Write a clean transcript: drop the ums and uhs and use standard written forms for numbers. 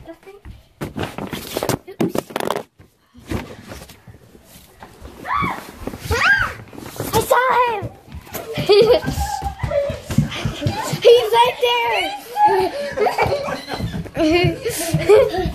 I think. Oops. I saw him! He's right there!